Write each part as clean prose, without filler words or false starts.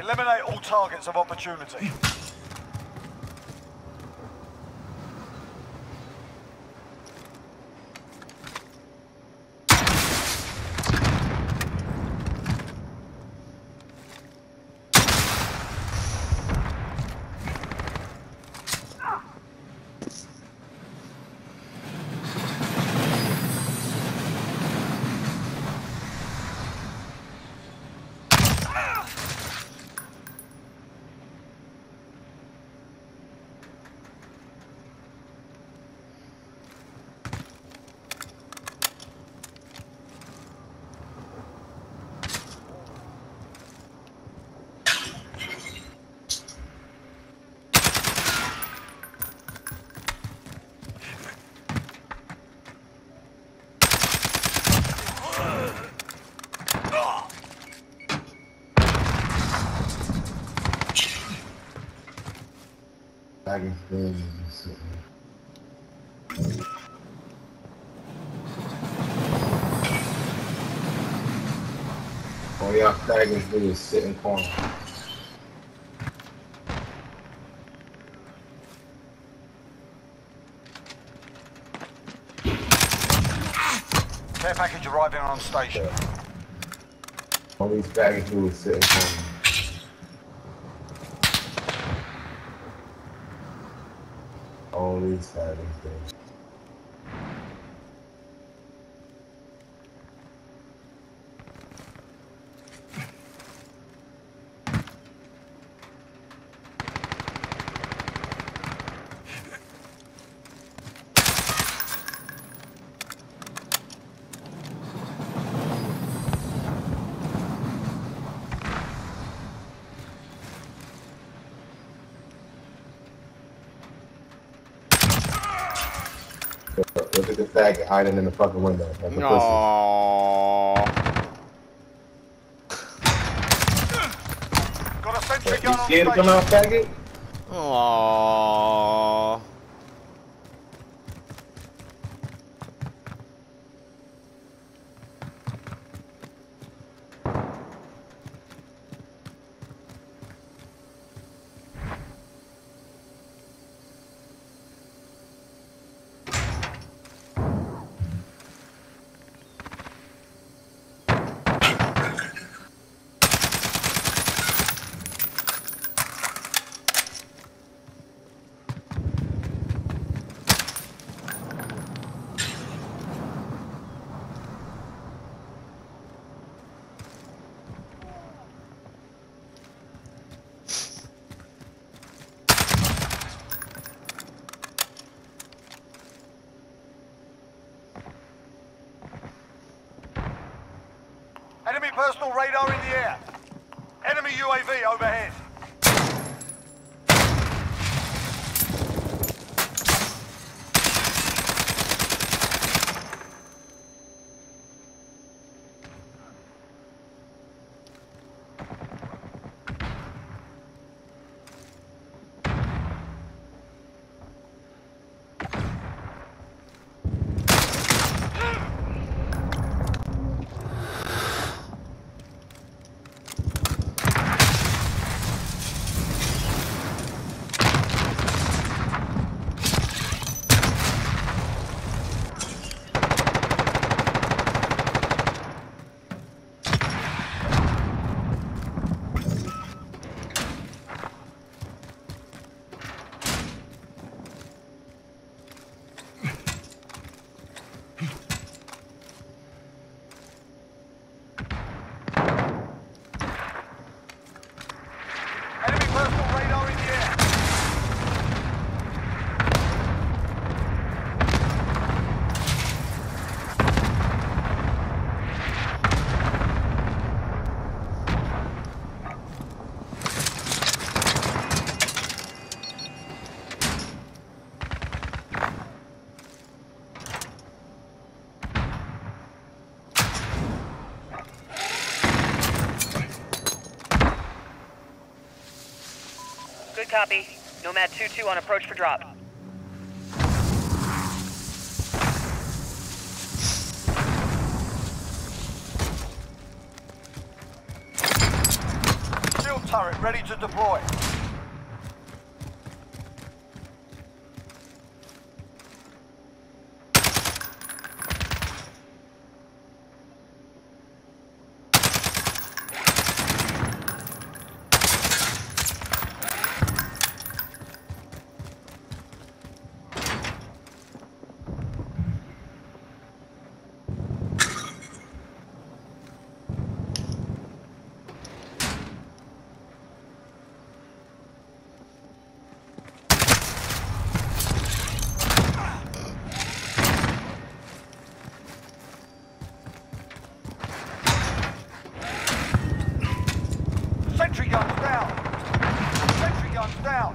Eliminate all targets of opportunity. All y'all faggots do is sit in corner. Care package arriving on station. All these faggots do is sit in corner. All these faggots do. Look at the faggot hiding in the fucking window. Like a Got a sentry pussy. gun You on scared to station. come out, faggot? Aww. Enemy personal radar in the air. Enemy UAV overhead. Enemy personal radar in the air. Good copy. Nomad 2-2 on approach for drop. Shield turret ready to deploy. Sentry guns down! Sentry guns down!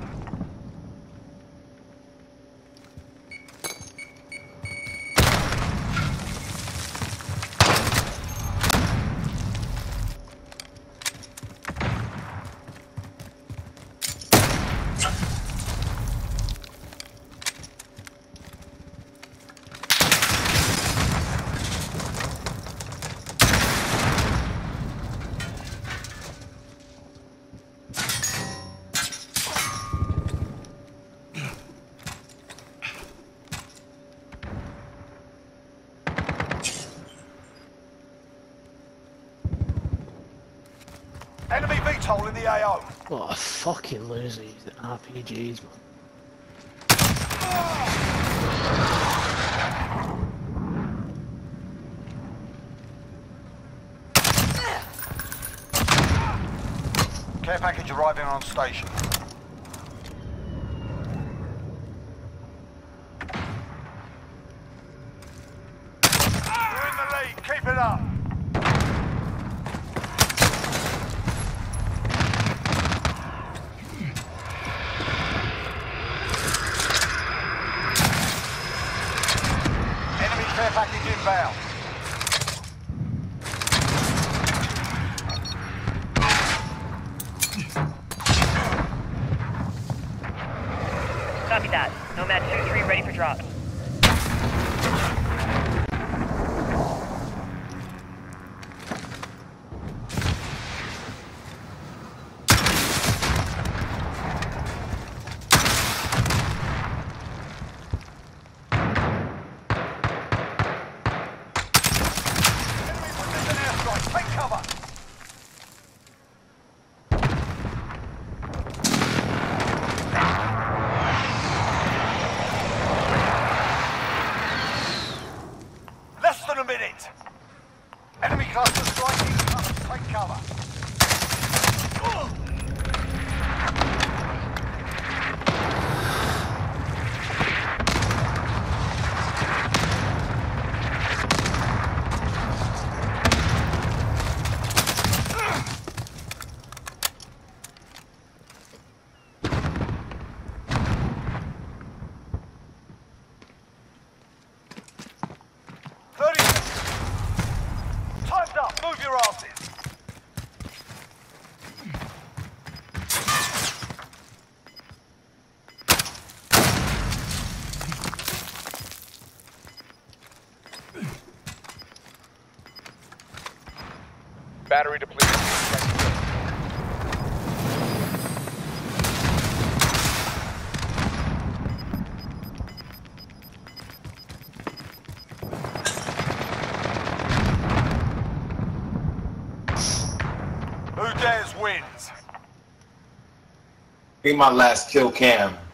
Enemy VTOL in the AO. What a fucking loser using RPGs, man. Care package arriving on station. You're in the lead, keep it up. Enemy care package inbound. Copy that. Nomad 2-3 ready for drop. Enemy precision airstrike, take cover. Less than a minute. Enemy cluster striking. Take cover. Time's up. Move your asses. Battery depleted. Who dares wins. Be my last kill cam.